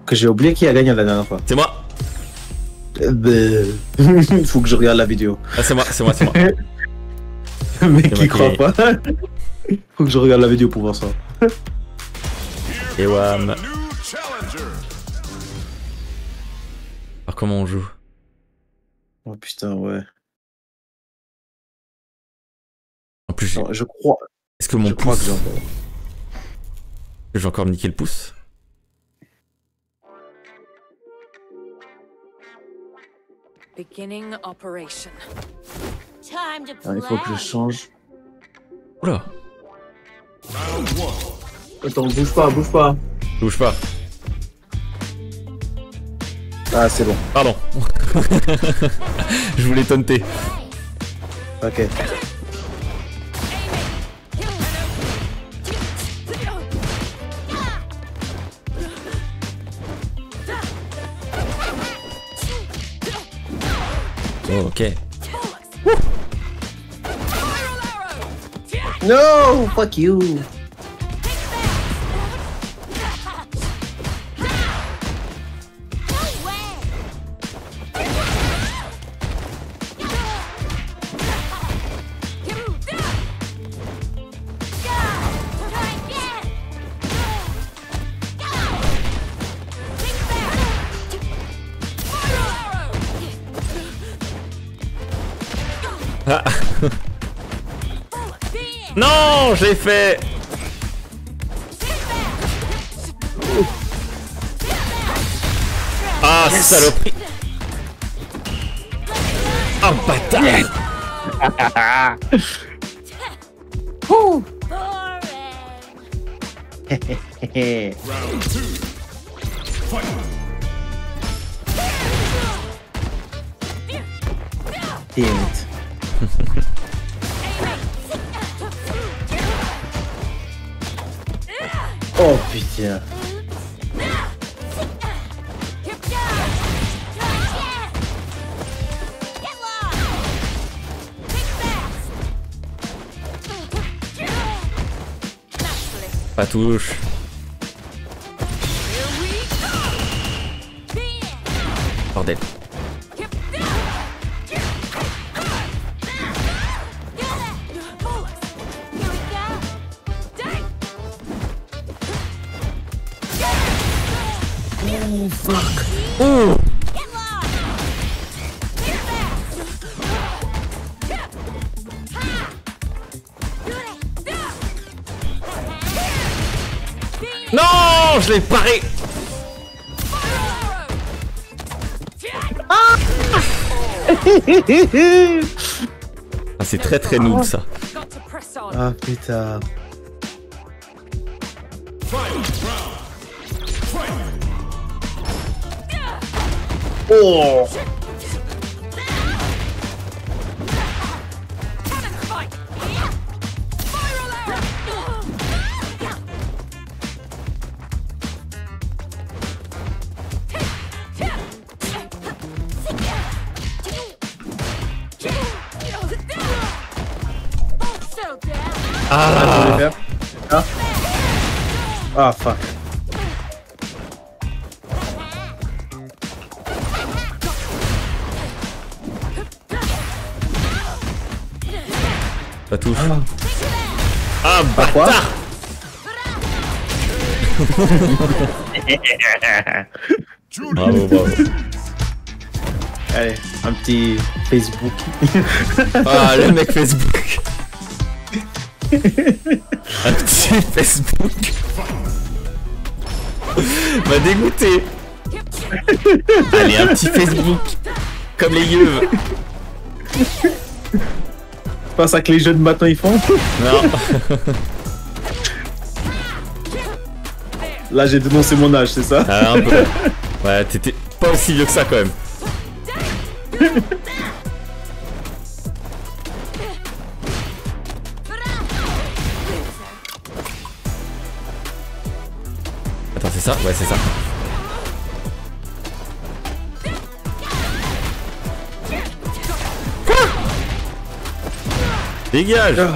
Que j'ai oublié qui a gagné la dernière fois. C'est moi. Il faut que je regarde la vidéo. Ah, c'est moi. Mais qui croit pas. Faut que je regarde la vidéo pour voir ça. Et wam. Alors comment on joue? Oh putain, ouais. En plus, Non, je crois. est-ce que mon Je crois pouce... que j'ai encore. J'ai encore niqué le pouce. Beginning operation. Time to Ah, play. il faut que je change. Oula. Attends, bouge pas, bouge pas. Bouge pas. Ah, c'est bon. Pardon. Je voulais taunter. Ok. Oh, ok. No, fuck you. Ah. Non, j'ai fait. Ah, Yes. saloperie. Oh, bâtard. Damn it. Oh putain. Pas touche. Bordel. Oh fuck. Oh. Non, je l'ai paré. Ah, c'est très très noob ça. Got to press on. Ah putain. Oh. Cannon fight. Spiral arrow. Settle down. Ah, Ah. Ah fuck. pas touche. Ah. Ah, quoi? bâtard. Bravo, bravo. Allez, un petit Facebook. Ah, le mec Facebook. Un petit Facebook. M'a dégoûté. Allez, un petit Facebook. Comme les yeux. C'est pas ça que les jeunes maintenant ils font. Non. Là j'ai dénoncé mon âge, c'est ça? Ah, un peu. Ouais, t'étais pas aussi vieux que ça quand même. Attends, c'est ça? Ouais, c'est ça. Dégage! Ah.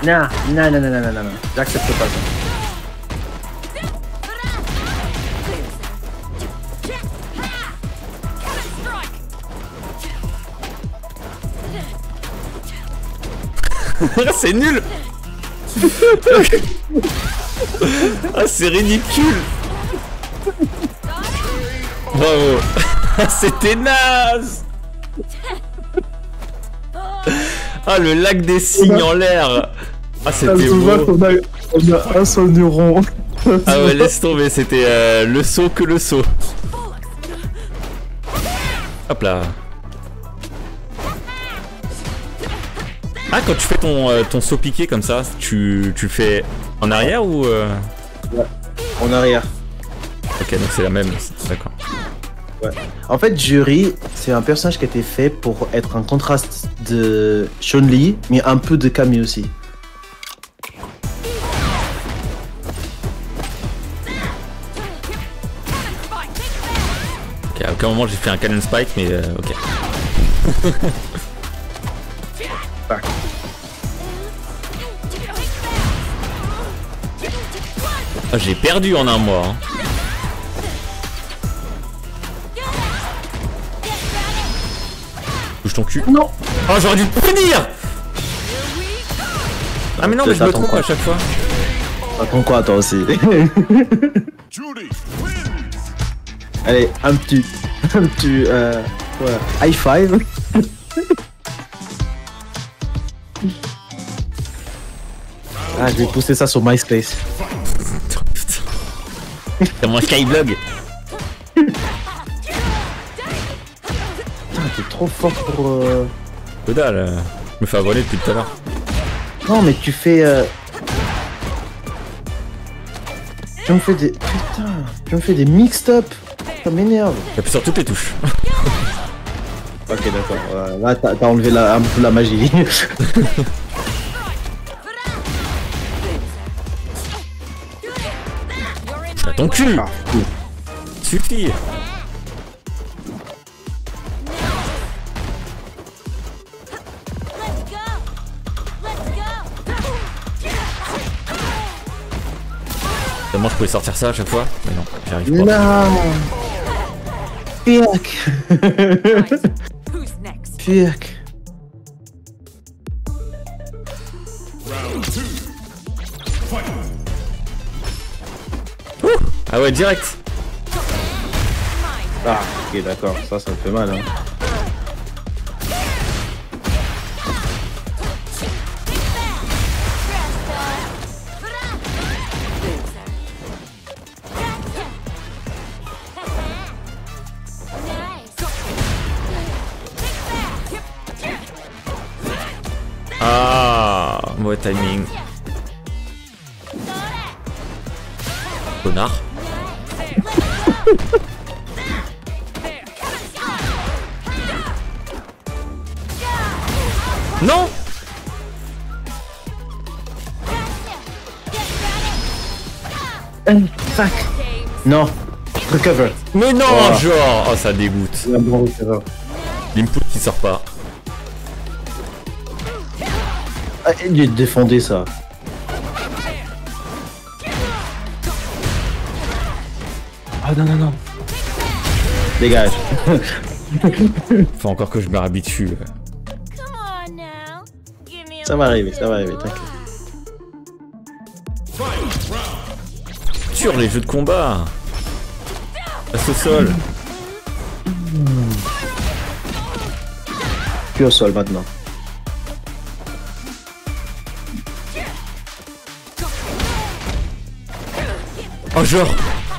Non, non, non, non, non, non, non. J'accepte pas ça. C'est nul. Ah, c'est ridicule. Bravo. C'était naze. Ah, le lac des cygnes en l'air. Ah, c'était beau. On a un seul neuron. Ah ouais, laisse tomber, c'était le saut que le saut. Hop là. Ah, quand tu fais ton saut piqué comme ça, tu le fais en arrière ou Ouais, en arrière. Ok, donc c'est la même, d'accord. Ouais. En fait, Jury, c'est un personnage qui a été fait pour être un contraste de Chun-Li, mais un peu de Camille aussi. Ok, à aucun moment j'ai fait un Cannon Spike, mais ok. Ah, j'ai perdu en un mois. Hein. Bouge ton cul. Non. Oh, j'aurais dû te prévenir. Ah mais non, mais je me trompe à chaque fois. Attends quoi, toi aussi. Allez, un petit ouais, high five. Ah, je vais pousser ça sur MySpace. C'est mon Skyblog. Putain, t'es trop fort pour... Que dalle, je me fais voler depuis tout à l'heure. Non, mais tu fais... Tu me fais des... Putain, tu me fais des mixed-up. Ça m'énerve. J'appuie sur toutes les touches. Ok, d'accord. Là, t'as enlevé un peu la magie. À ton cul. Ah, cool. Suffit. Comment je pouvais sortir ça à chaque fois? Mais non, j'y arrive pas. Non. Fuck. Right. Who's next? Fuck. Ah ouais, direct. Ah, ok, d'accord. Ça me fait mal, hein. Ah, mauvais timing. Connard. Non. Fuck. Non. Recover. Mais non, Oh. genre. Oh, ça dégoûte. Un bon recover. L'input qui sort pas. Ah, il défendait ça. Ah non, non, non. Dégage. Faut encore que je me réhabitue. Come on now. Give me a Ça va arriver, t'inquiète. Sur les jeux de combat. Passe au sol. Puis au sol maintenant. Oh, genre.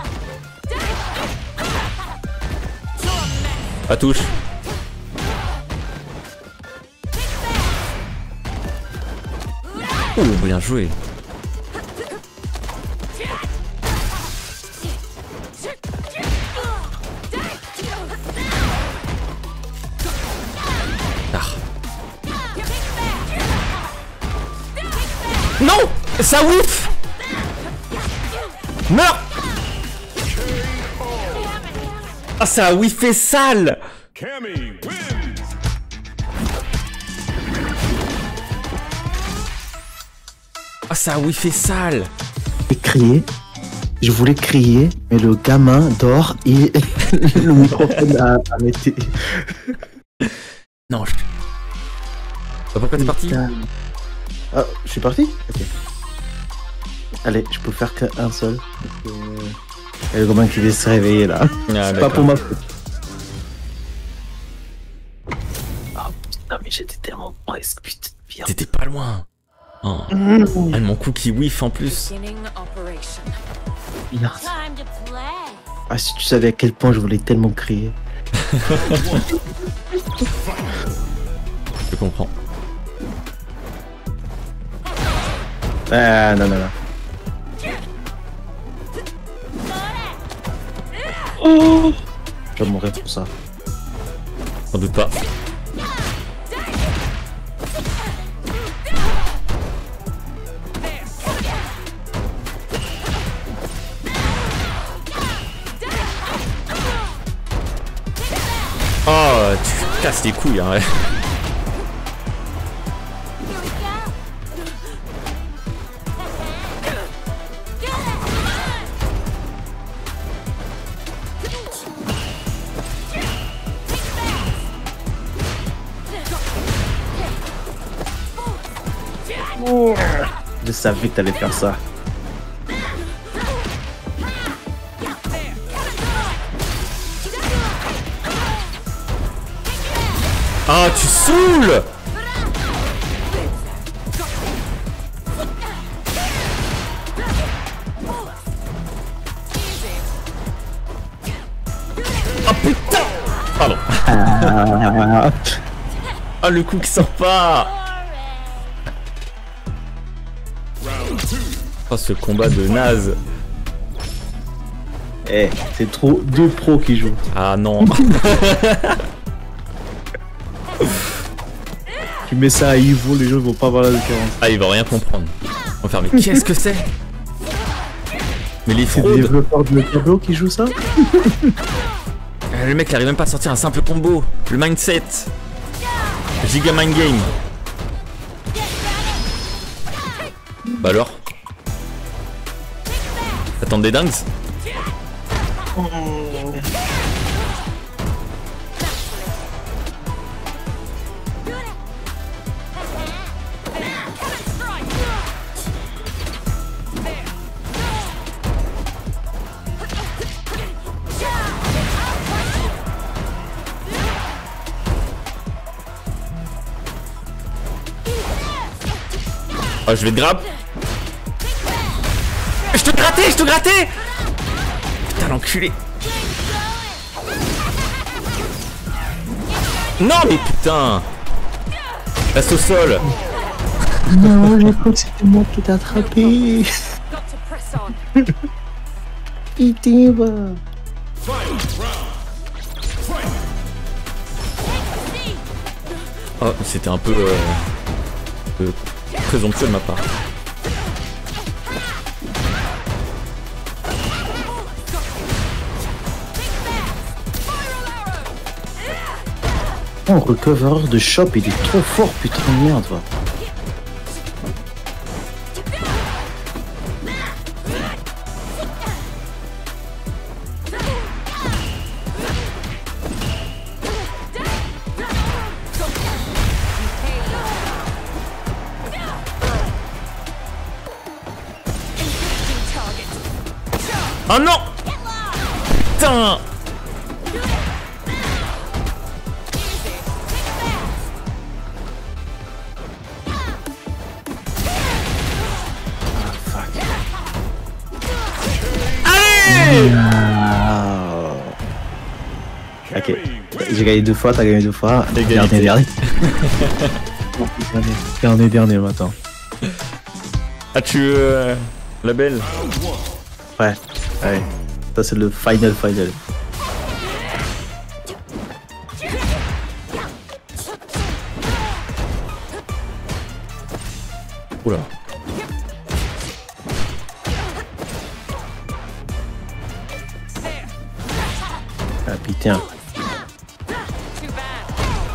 À touche. Oh, bien joué. Ah. Non, ça ouf. Meurs. Ah, ça a whiffé sale. Cammy wins! Ah, ça a whiffé sale. J'ai crié. Je voulais crier, mais le gamin dort et le microphone a arrêté. Non, pourquoi t'es parti? Ah, je suis parti? Ok. Allez, je peux faire qu'un seul. Il y a le gamin qui vient se réveiller là. Ah, C'est pas pour ma faute. Oh putain, mais j'étais tellement presque, putain. Bien. T'étais pas loin. Oh. Ah, mon coup qui whiff en plus. Beginning operation. Bien. Time to play. Ah, si tu savais à quel point je voulais tellement crier. Je comprends. Ah, non, non, non. Oh, je vais mourir pour ça. Sans doute pas. Oh, tu casses les couilles, hein. Ouais. Je savais que t'allais faire ça. Ah, tu saoules! Oh putain! Pardon. Ah, le coup qui sort pas! Oh, ce combat de naze. Eh, c'est trop deux pros qui jouent. Ah non. Tu mets ça à Ivo, les gens vont pas voir la différence. Ah, il va rien comprendre. On va faire, mais qu'est-ce que c'est? Mais les C'est des fraudes. développeurs de tableau qui jouent ça? Le mec il arrive même pas à sortir un simple combo. Le mindset. Giga mind game. Bah alors? T'attends des dingues? Oh, je vais te grab. Je te grattais, je te grattais. Putain, l'enculé. Non, mais putain. Reste au sol. Non, j'ai cru que c'était moi qui t'ai attrapé. Got to press on. Putain, va. Oh, c'était un peu présomptueux de ma part. Oh, recover de shop, il est trop fort, putain de merde, va. Oh non! Putain! Allez! Ok, j'ai gagné 2 fois, t'as gagné 2 fois. Égalité. Dernier. Dernier maintenant. Ah, tu la belle? Ouais, ouais. Ça c'est le final. Oula. Ah putain.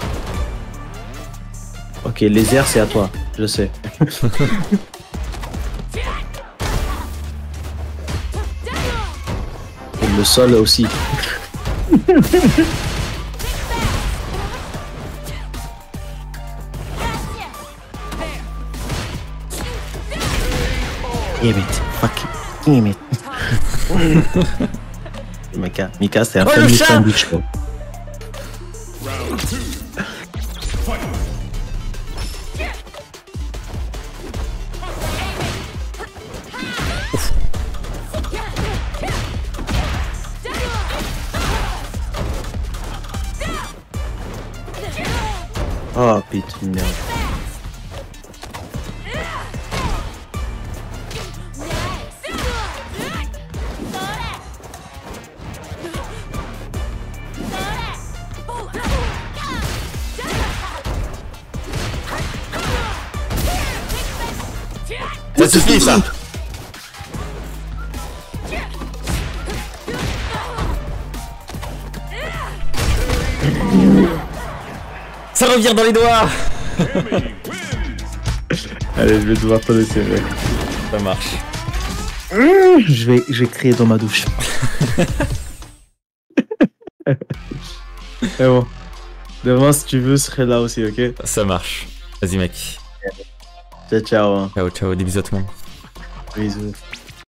Ok, les airs c'est à toi, je sais. Le sol aussi. Damn it. Fuck. Damn it. Mika, c'est un Oh, peu le du chat sandwich, quoi. Oh putain, merde. Ça suffit ça. Ça revient dans les doigts. Allez, je vais devoir te laisser, mec. Ça marche. Je vais crier dans ma douche. C'est bon. Demain, si tu veux, je serai là aussi, ok? Ça marche. Vas-y mec. Ciao, ciao. Hein. Ciao ciao, des bisous à tout le monde. Bisous.